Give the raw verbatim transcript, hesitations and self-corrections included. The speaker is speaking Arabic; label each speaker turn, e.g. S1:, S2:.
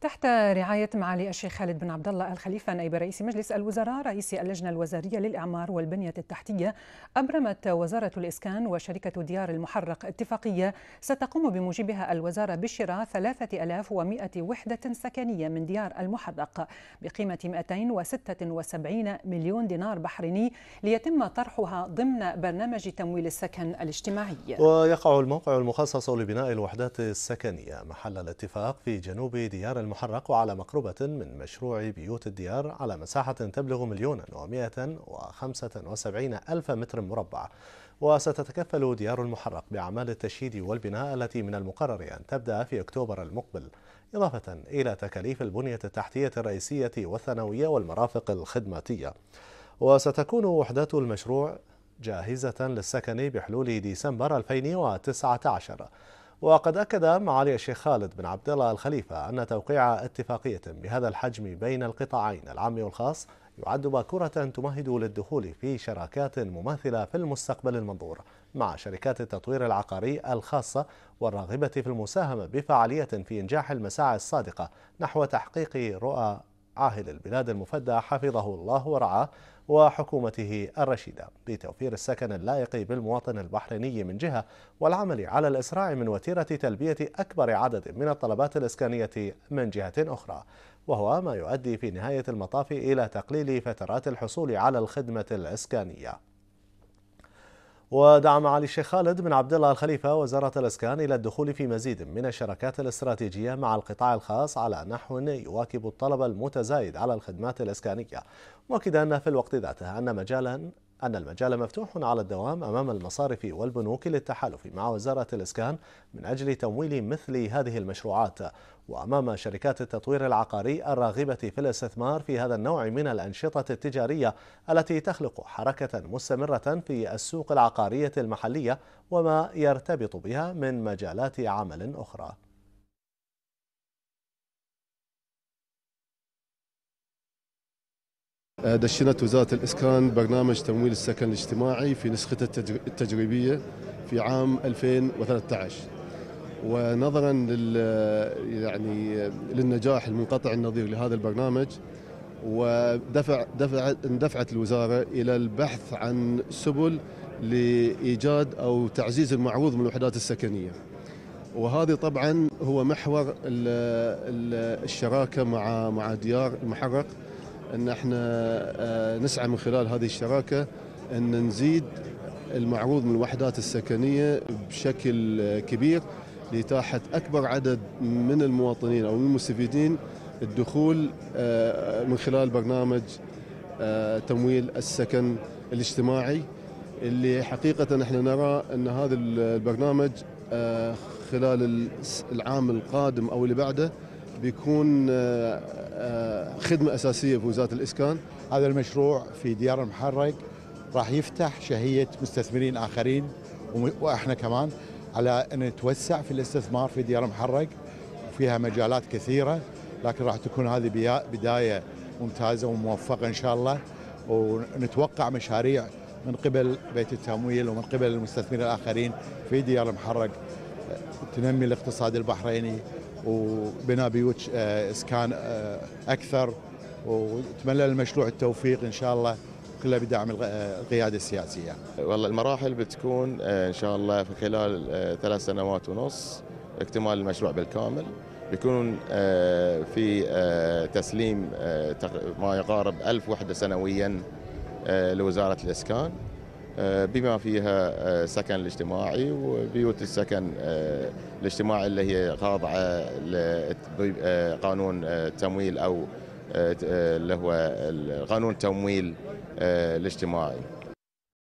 S1: تحت رعاية معالي الشيخ خالد بن عبد الله الخليفة نائب رئيس مجلس الوزراء رئيس اللجنة الوزارية للإعمار والبنية التحتية، أبرمت وزارة الإسكان وشركة ديار المحرق اتفاقية ستقوم بموجبها الوزارة بشراء ثلاثة آلاف ومئة وحدة سكنية من ديار المحرق بقيمة مئتين وستة وسبعين مليون دينار بحريني ليتم طرحها ضمن برنامج تمويل السكن الاجتماعي.
S2: ويقع الموقع المخصص لبناء الوحدات السكنية محل الاتفاق في جنوب ديار المحرق وعلى مقربة من مشروع بيوت الديار على مساحة تبلغ مليونا ومئة وخمسة وسبعين ألف متر مربع. وستتكفل ديار المحرق بأعمال التشييد والبناء التي من المقرر أن تبدأ في أكتوبر المقبل، إضافة إلى تكاليف البنية التحتية الرئيسية والثانوية والمرافق الخدماتية. وستكون وحدات المشروع جاهزة للسكن بحلول ديسمبر ألفين وتسعة عشر. وقد أكد معالي الشيخ خالد بن عبد الله الخليفة أن توقيع اتفاقية بهذا الحجم بين القطاعين العام والخاص يعد باكورة تمهد للدخول في شراكات مماثلة في المستقبل المنظور مع شركات التطوير العقاري الخاصة والراغبة في المساهمة بفعالية في إنجاح المساعي الصادقة نحو تحقيق رؤى عاهل البلاد المفدى حفظه الله ورعاه وحكومته الرشيدة بتوفير السكن اللائق بالمواطن البحريني من جهة، والعمل على الإسراع من وتيرة تلبية أكبر عدد من الطلبات الإسكانية من جهة أخرى، وهو ما يؤدي في نهاية المطاف إلى تقليل فترات الحصول على الخدمة الإسكانية. ودعا معالي الشيخ خالد بن عبد الله الخليفة وزارة الإسكان إلى الدخول في مزيد من الشراكات الاستراتيجية مع القطاع الخاص على نحو يواكب الطلب المتزايد على الخدمات الإسكانية، مؤكدا أن في الوقت ذاته أن مجالا أن المجال مفتوح على الدوام أمام المصارف والبنوك للتحالف مع وزارة الإسكان من أجل تمويل مثل هذه المشروعات، وأمام شركات التطوير العقاري الراغبة في الاستثمار في هذا النوع من الأنشطة التجارية التي تخلق حركة مستمرة في السوق العقارية المحلية وما يرتبط بها من مجالات عمل أخرى.
S3: دشنت وزارة الإسكان برنامج تمويل السكن الاجتماعي في نسخته التجريبية في عام ألفين وثلاثة عشر، ونظرا لل يعني للنجاح المنقطع النظير لهذا البرنامج، ودفع دفع اندفعت الوزارة إلى البحث عن سبل لإيجاد أو تعزيز المعروض من الوحدات السكنية، وهذه طبعا هو محور الشراكة مع مع ديار المحرق، أن احنا نسعى من خلال هذه الشراكة أن نزيد المعروض من الوحدات السكنية بشكل كبير لإتاحة أكبر عدد من المواطنين أو من المستفيدين الدخول من خلال برنامج تمويل السكن الاجتماعي، اللي حقيقة احنا نرى أن هذا البرنامج خلال العام القادم أو اللي بعده بيكون خدمة أساسية في وزارة الإسكان.
S4: هذا المشروع في ديار المحرق راح يفتح شهية مستثمرين آخرين وإحنا كمان على أن نتوسع في الاستثمار في ديار المحرق، وفيها مجالات كثيرة، لكن راح تكون هذه بداية ممتازة وموفقة إن شاء الله، ونتوقع مشاريع من قبل بيت التمويل ومن قبل المستثمرين الآخرين في ديار المحرق تنمي الاقتصاد البحريني وبناء بيوت اسكان اكثر، وتمنى المشروع التوفيق ان شاء الله كله بدعم القياده السياسيه.
S5: والله المراحل بتكون ان شاء الله في خلال ثلاث سنوات ونص اكتمال المشروع بالكامل، بيكون في تسليم ما يقارب ألف وحده سنويا لوزاره الاسكان، بما فيها سكن الاجتماعي وبيوت السكن الاجتماعي اللي هي خاضعة لقانون التمويل أو اللي هو قانون التمويل الاجتماعي.